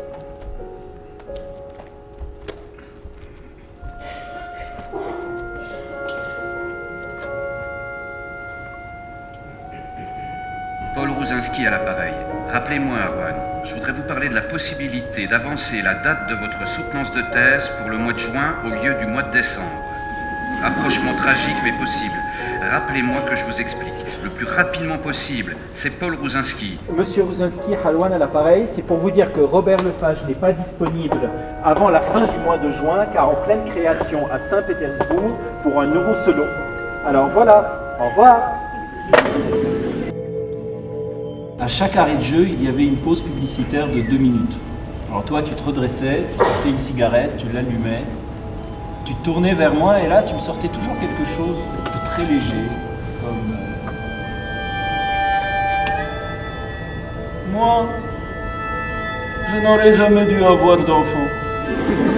Paul Rouzinski à l'appareil. Rappelez-moi, Arwan, je voudrais vous parler de la possibilité d'avancer la date de votre soutenance de thèse pour le mois de juin au lieu du mois de décembre. Rapprochement tragique mais possible. Rappelez-moi que je vous explique. Le plus rapidement possible, c'est Paul Rouzinski. Monsieur Rouzinski, Halouane à l'appareil, c'est pour vous dire que Robert Lepage n'est pas disponible avant la fin du mois de juin, car en pleine création à Saint-Pétersbourg pour un nouveau solo. Alors voilà, au revoir. À chaque arrêt de jeu, il y avait une pause publicitaire de 2 minutes. Alors toi, tu te redressais, tu sortais une cigarette, tu l'allumais, tu te tournais vers moi et là, tu me sortais toujours quelque chose de très léger, comme... Moi, je n'aurais jamais dû avoir d'enfant.